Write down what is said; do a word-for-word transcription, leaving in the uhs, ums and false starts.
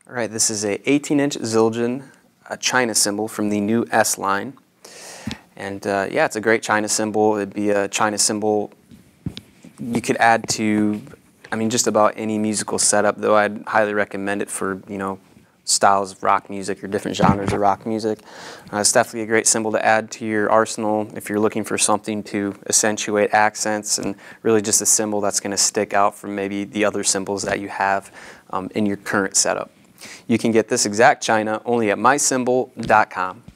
All right, this is a eighteen inch Zildjian a China cymbal from the new S line. And uh, yeah, it's a great China cymbal. It'd be a China cymbal you could add to, I mean, just about any musical setup, though I'd highly recommend it for, you know, styles of rock music or different genres of rock music. Uh, it's definitely a great cymbal to add to your arsenal if you're looking for something to accentuate accents, and really just a cymbal that's going to stick out from maybe the other cymbals that you have um, in your current setup. You can get this exact China only at my cymbal dot com.